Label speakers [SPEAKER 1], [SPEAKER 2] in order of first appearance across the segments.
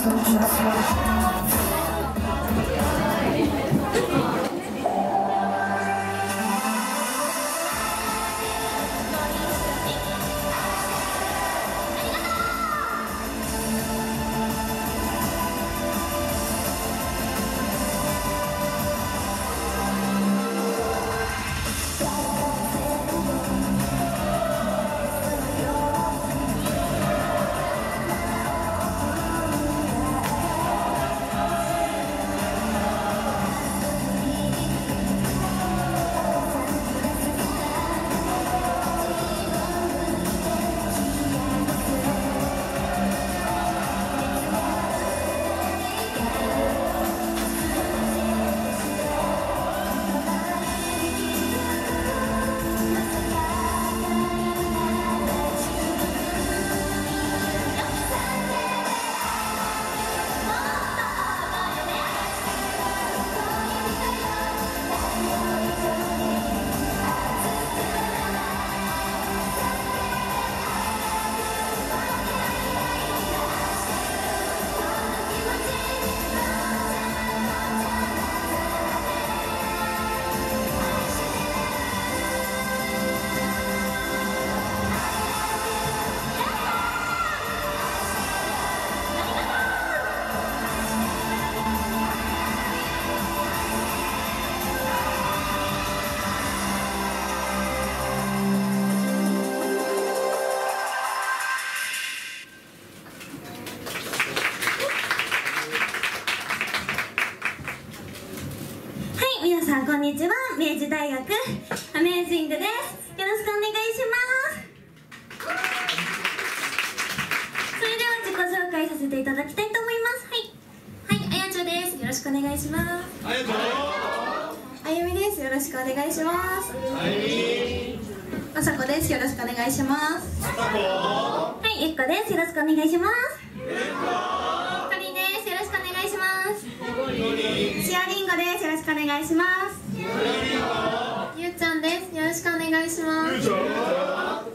[SPEAKER 1] さんこんにちは。明治大学アメージングです。よろしくお願いします。それでは自己紹介させていただきたいと思います。はい、あやちょです。よろしくお願いします。
[SPEAKER 2] あやちょ
[SPEAKER 1] あゆみです。よろしくお願いします。
[SPEAKER 2] あゆみ
[SPEAKER 1] まさこです。よろしくお願いします。
[SPEAKER 2] まさこ
[SPEAKER 1] はい、ゆっこです。よろしくお願いします。
[SPEAKER 2] ゆっこ
[SPEAKER 1] かりんです。よろしくお願いします。
[SPEAKER 2] のり
[SPEAKER 1] しおりんごです。よろしくお願いします。ゆうちゃんです。よろしくお願いします。はい、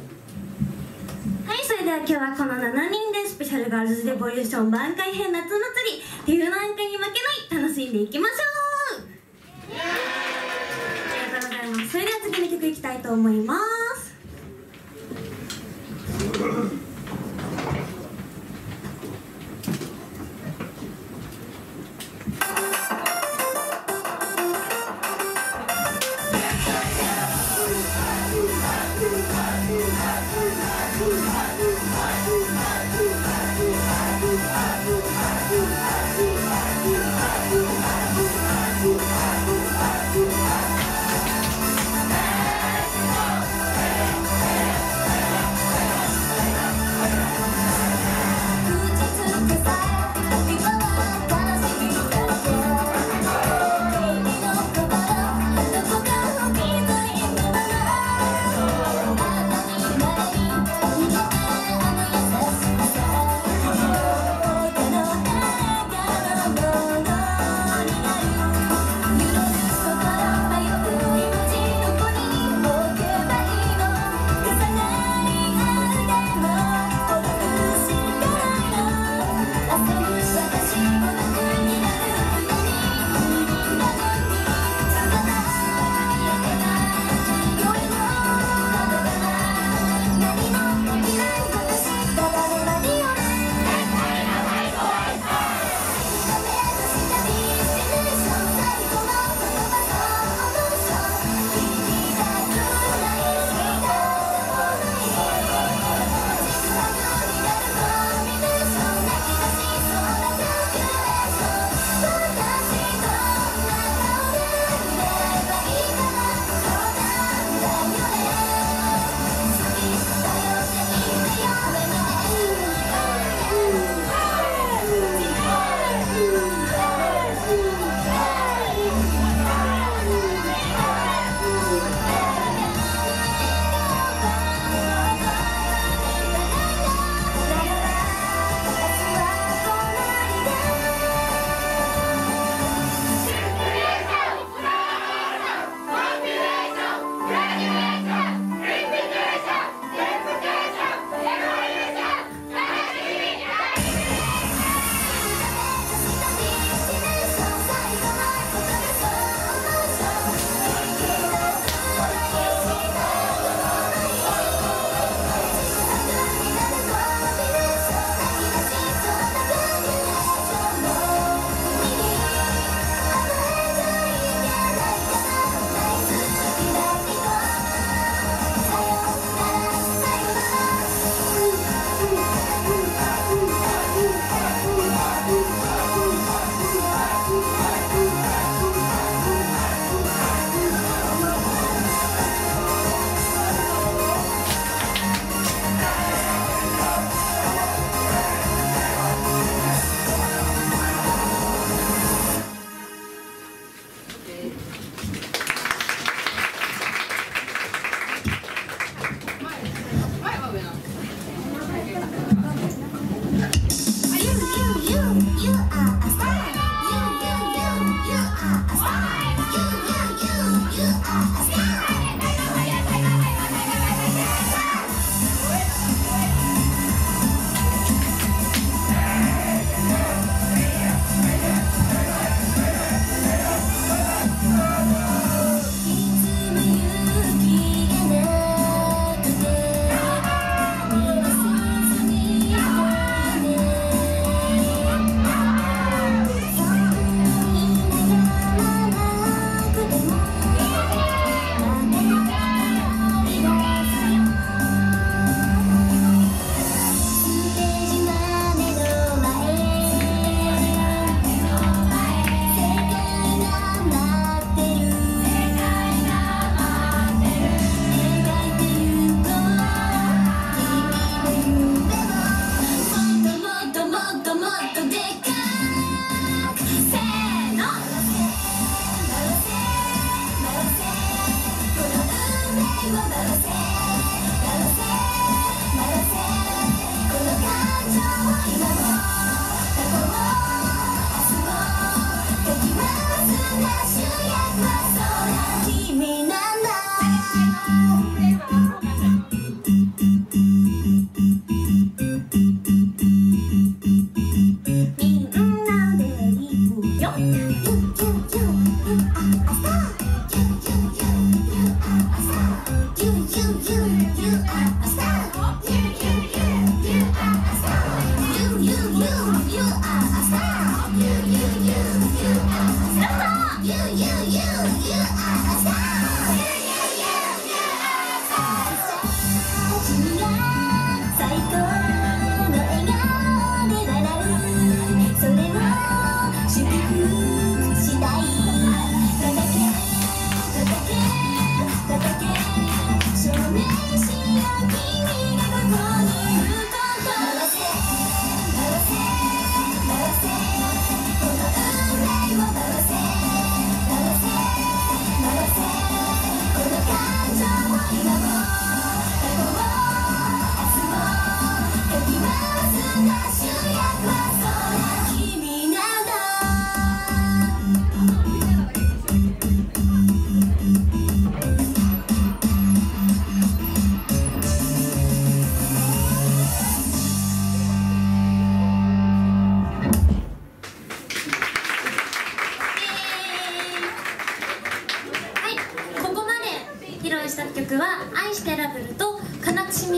[SPEAKER 1] それでは今日はこの7人でスペシャルガールズレボリューション挽回編夏祭り冬なんかに負けない楽しんでいきましょう。ありがとうございます。それでは次の曲いきたいと思います。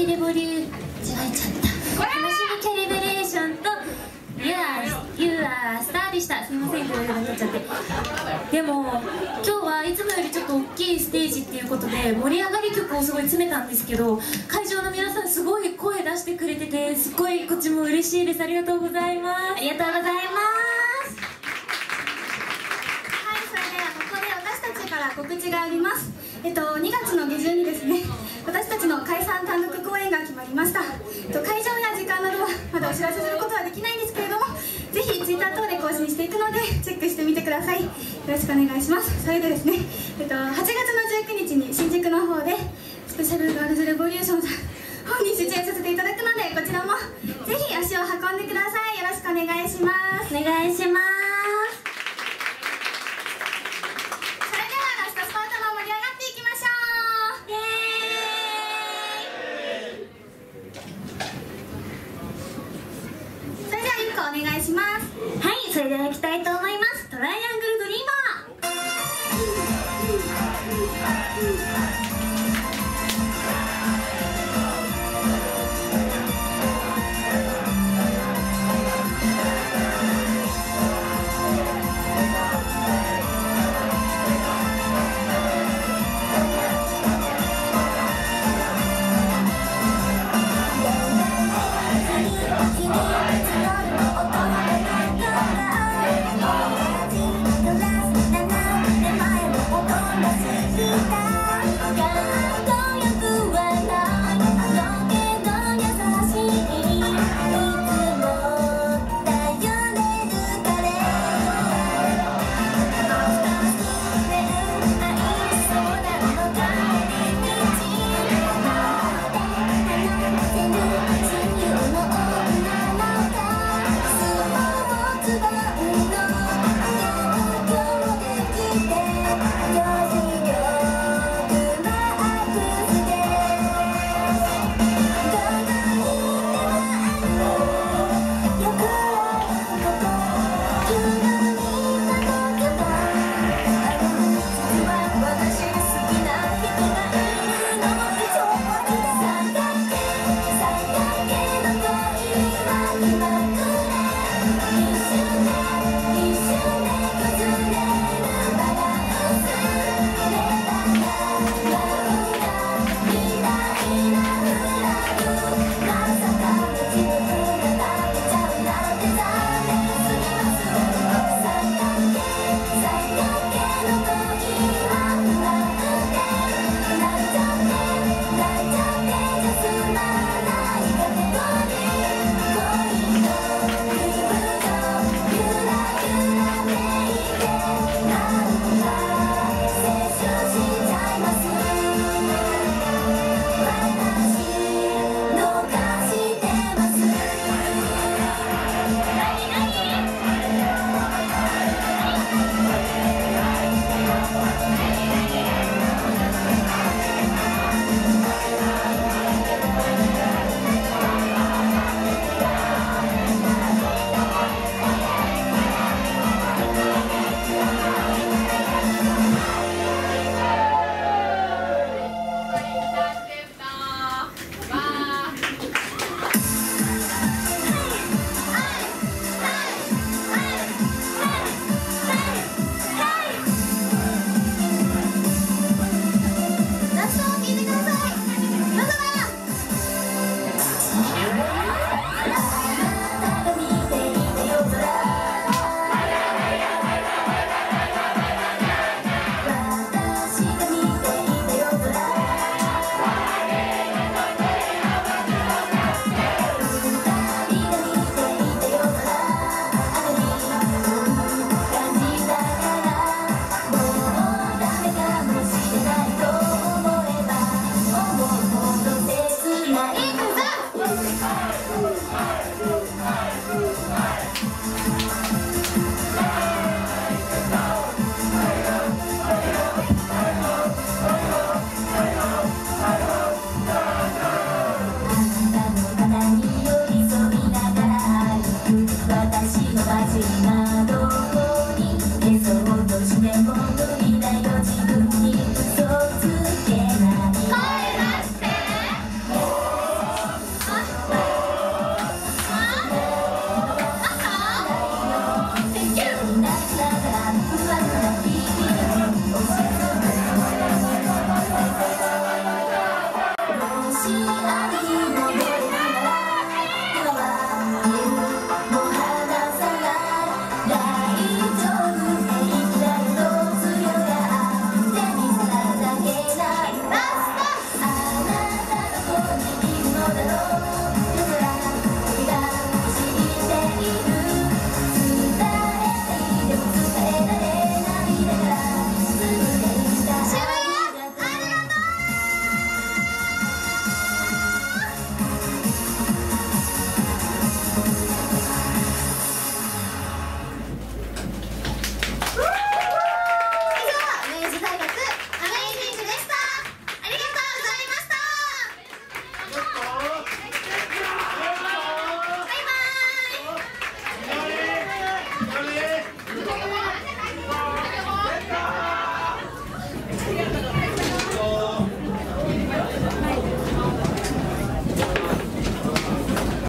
[SPEAKER 1] いレボリュー違えちゃった楽しみキャリブレーションとYou are a Star でした。すみません、これがなっちゃって。でも今日はいつもよりちょっと大きいステージっていうことで盛り上がり曲をすごい詰めたんですけど、会場の皆さんすごい声出してくれてて、すごいこっちも嬉しいです。ありがとうございます。ありがとうございます。はい、それではここで私たちから告知があります。2月の下旬にですね、私たちの解散単独公演が決まりました。会場や時間などはまだお知らせすることはできないんですけれども、ぜひ Twitter 等で更新していくのでチェックしてみてください。よろしくお願いします。それでですね、8月の19日に新宿の方でスペシャルガールズレボリューションさん本に出演させていただくので、こちらもぜひ足を運んでください。よろしくお願いします。お願いします。お願いします。はい、それでは行きたいと思います。トライアングルドリーマ一瞬